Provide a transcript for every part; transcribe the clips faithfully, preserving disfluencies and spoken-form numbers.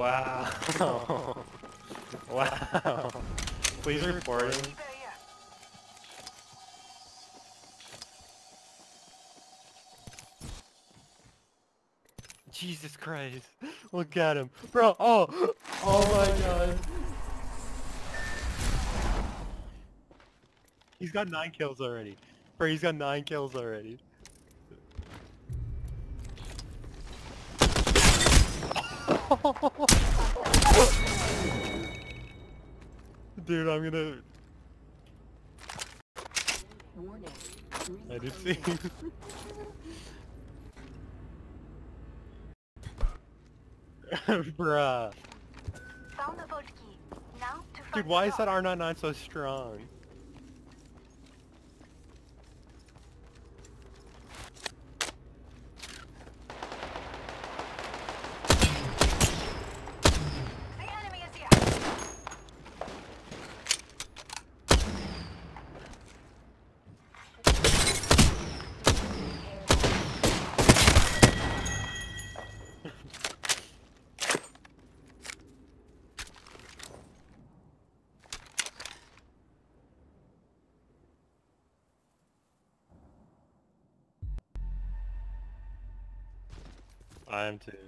Wow. Wow. Please report him. Jesus Christ. Look at him. Bro, oh! Oh my god. He's got nine kills already. Bro, he's got nine kills already. Dude, I'm gonna... I did see. Bruh. Found the vault key. Now to find Dude, why is that R ninety-nine so strong? the enemy is here. I am too.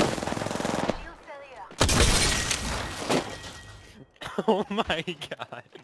Shield failure. Oh my god.